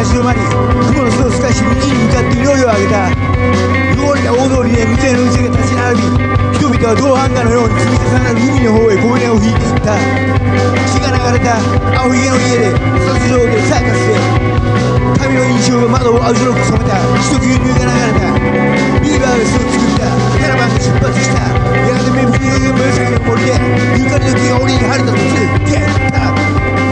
立ち止まり、雲の巣を透かし道に向かって祈りを上げた。汚れた大通りで店の店が立ち並び、人々は銅版画のように積み重なる海の方へ小舟を引いていった。血が流れた青ひげの家で、殺場でサーカスで、神の印象が窓を青白く染めた。血と牛乳が流れた。ビーバーが巣を作った。キャラバンが出発した。やがてメンフィーが紫の森で、ユーカリの木が俺に晴れたとする。ゲッター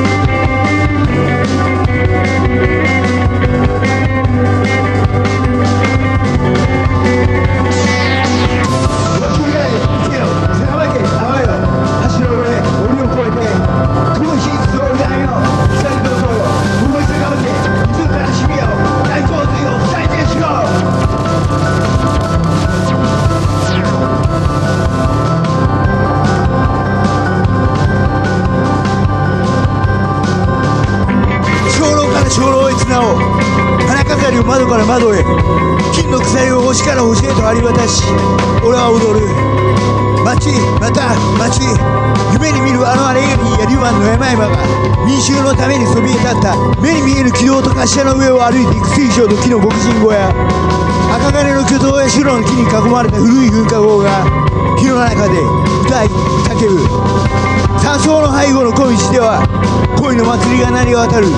花飾りを窓から窓へ、金の鎖を星から星へと張り渡し、俺は踊る。街、また街、夢に見るあのアレグリーやリュマンの山々が民衆のためにそびえ立った。目に見える軌道と滑車の上を歩いていく水晶と木の牧人小屋、赤金の巨塔や白の木に囲まれた古い噴火口が火の中で歌い叫ぶ。山荘の背後の小道では恋の祭りが鳴り渡る。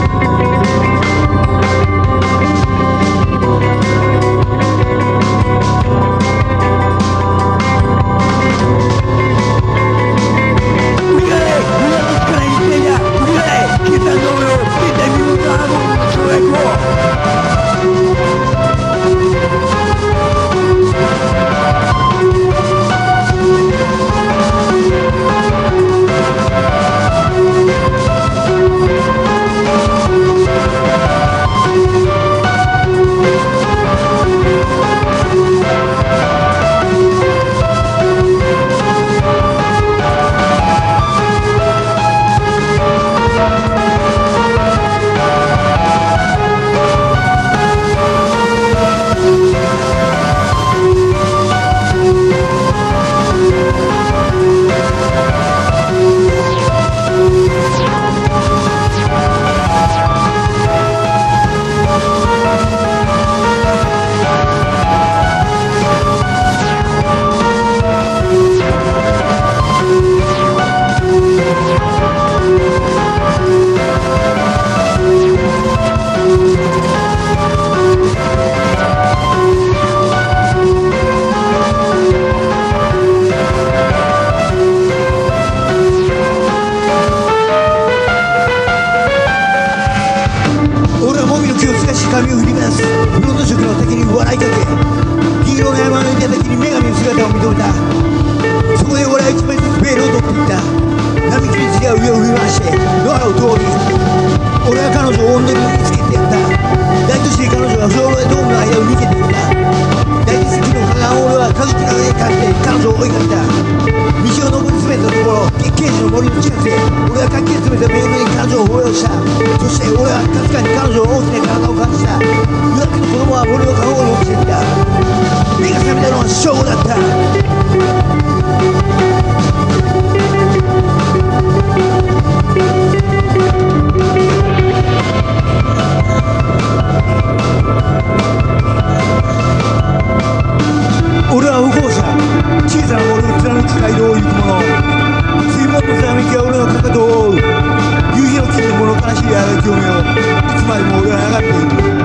髪を振り回すブロンド色の敵に笑いかけ、黄色の山の頂に女神の姿を認めた。そこで俺は一枚ずつベールを取っていった。並木道が上を振り回して野原を通り、俺は彼女を温度に見つけてやった。大都市で彼女はフローラドームの間を逃げていった。大理石の河岸を俺はカジキの上へかけて彼女を追いかけた。道を登り詰めたところ、月桂樹の森の近くで俺はかき集めたベールに彼女を抱擁した。そして俺はかすかに彼女の大きな体を感じた。夜明けの子供は俺の過保護に落ちていた。目が覚めたのは正午だった。俺は歩行者、小さな森を貫く街道を行く者。水門のざめきが俺のかかとを覆う。夕日の木に物悲しいあがきを見よう。いつまでも俺は上がっている。